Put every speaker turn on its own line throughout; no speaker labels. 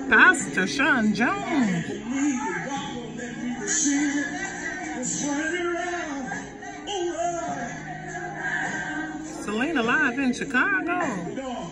Pastor Sean Jones. Selena live in Chicago.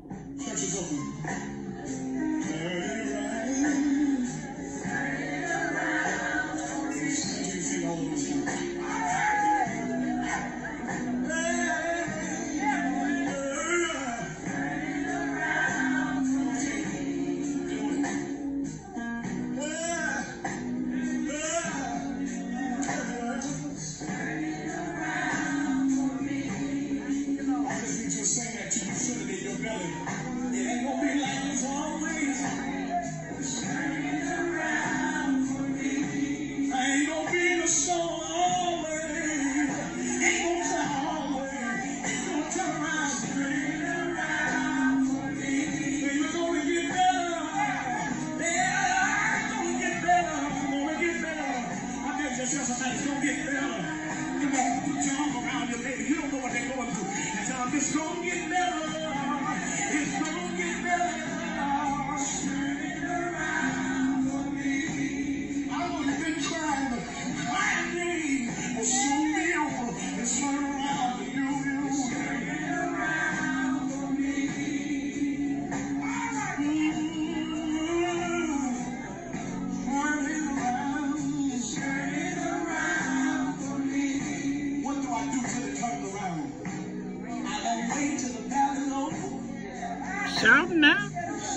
Shout now.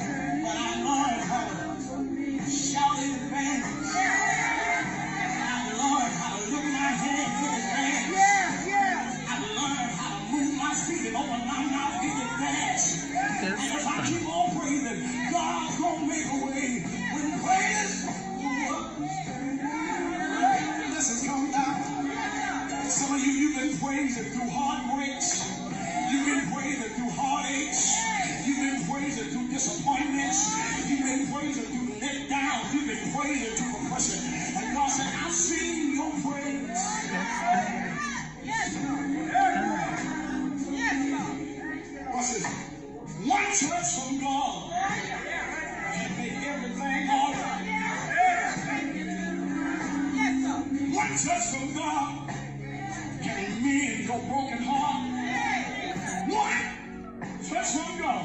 Some of you've been praising through heartbreaks. You've been praising through heartaches. You've been praising through disappointments. You've been praising through letdowns. You've been praising through oppression. And God said, I've seen your praise. Yes, what's this? One touch from God can make everything all right. One touch from God can mend your broken heart. One touch from God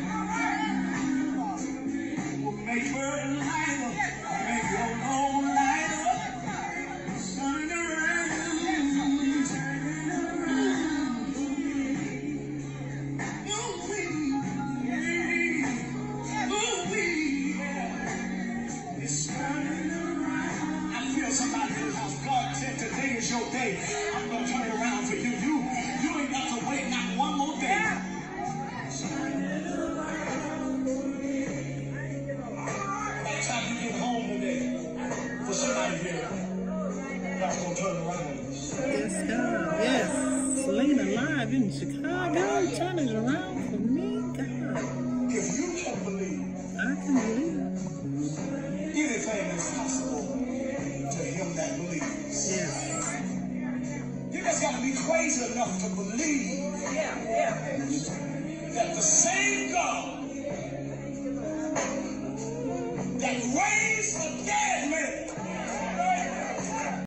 will make burden lighter, make your load lighter. Turn around. It's turning around. I feel somebody in the house. God said today is your day. I'm going to turn it around for you. You ain't got to wait not one more day. By the time you get home today, for somebody here, God's going to turn around.
Yes, God. Yes. Selena live in Chicago. Turn it around for me, God.
If you can believe,
I can believe.
anything is possible to him that believes.
Yes.
You just got to be crazy enough to believe that the same God that raised the dead man